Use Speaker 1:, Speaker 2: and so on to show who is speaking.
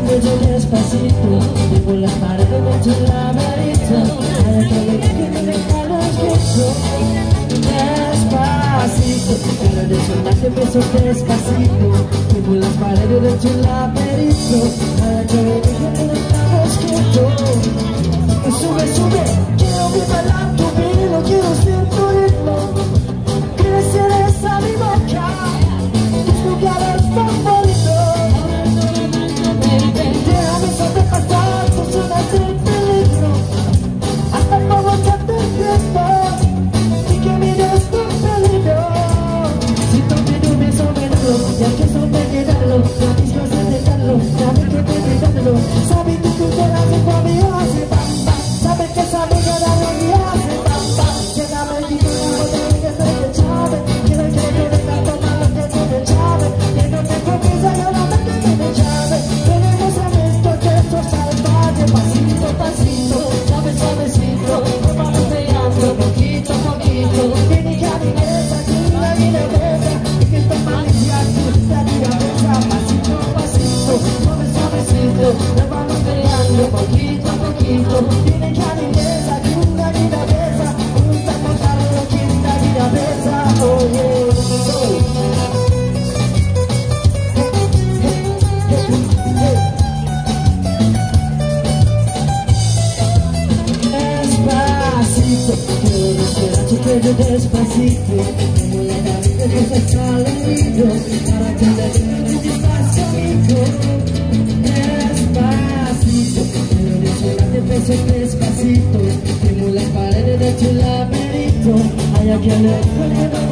Speaker 1: beso despacito, por las paredes de tu laberinto. Hay que dejarlo escrito. Despacito, quiero desnudarte besos despacito, por las paredes de tu laberinto. Hay que dejarlo escrito. Sube, sube, quiero bailar tu pelo, quiero ser tu ritmo. Crecerás a mi boca, tus lugares favoritos. Déjame sobrepasar tus zonas de peligro, hasta provocarte el tiempo y que mires con peligro. Si tú me nubes o menudo, ya que son de quedarlo, la misma es de dejarlo, la vez que te dejarlo. Sabe que tú te das en conmigo, hace bamba. Sabe que sabe que la realidad hace bamba. Llegame el tipo de poder que se te chave. Quiero que te deja tomar lo que tú me chave. Que no te confiesa y ahora me tiene llave. Tenemos a esto que esto salvaje. Pasito, pasito, suave, suavecito. Nos vamos pegando poquito a poquito. Viene ya mi mesa, chula y de besa. Y que esta malicia chuta y de besa. Pasito, pasito, suave, suavecito. Nos vamos pegando poquito a poquito. Viene ya mi mesa, chula y de besa. Junta con Carlos, quinta y de besa. Oh yeah, despacito, quiero esperarte que yo despacito, como la nave que se sale herido, para que le den despacio amigo. Despacito, quiero esperarte besos despacito, como las paredes de tu laberinto. Hay a quien le